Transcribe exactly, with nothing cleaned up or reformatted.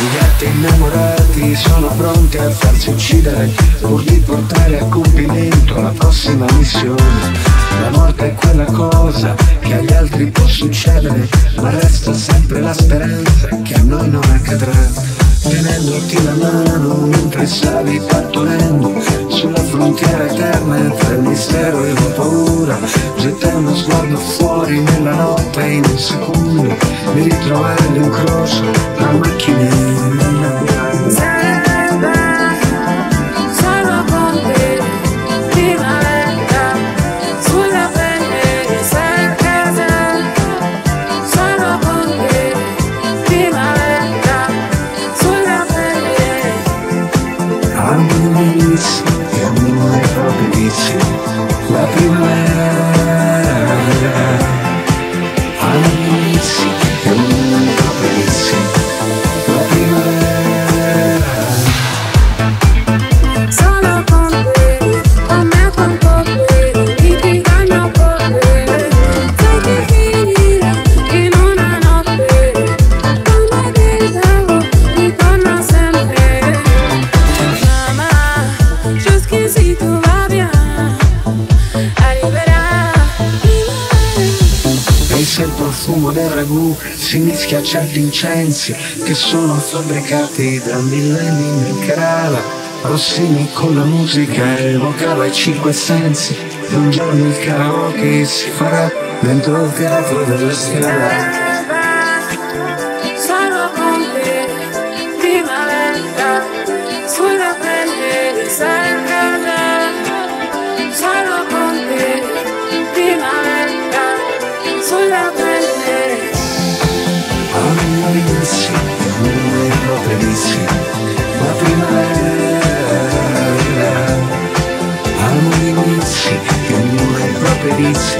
I gatti innamorati sono pronti a farsi uccidere pur di portare a compimento la prossima missione. La morte è quella cosa che agli altri può succedere, ma resta sempre la speranza che a noi non accadrà. Tenendoti la mano mentre stavi partorendo sulla frontiera eterna tra il mistero e la paura, gettai uno sguardo fuori nella notte e in un secondo mi ritrovai all'incrocio tra macchine innamorate. La primavera all'inizio è un proprio inizio. La primavera sono con te, con me con te, mi ti danno con te. Sai che finirà in una notte, come pensavo ritorna sempre. Mamma, jusqu'ici tout va bien. e se il profumo del ragù si mischia a certi incensi che sono fabbricati da millenni nel Kerala. Rossini con la musica evocava i cinque sensi e un giorno il karaoke si farà dentro il teatro della strada. Sarò con te, primavera, sulla pelle di Sardegna. Sarò con te, primavera, sulla pelle. All'inizio, non ero bellissimo, la primavera. All'inizio, non ero bellissimo.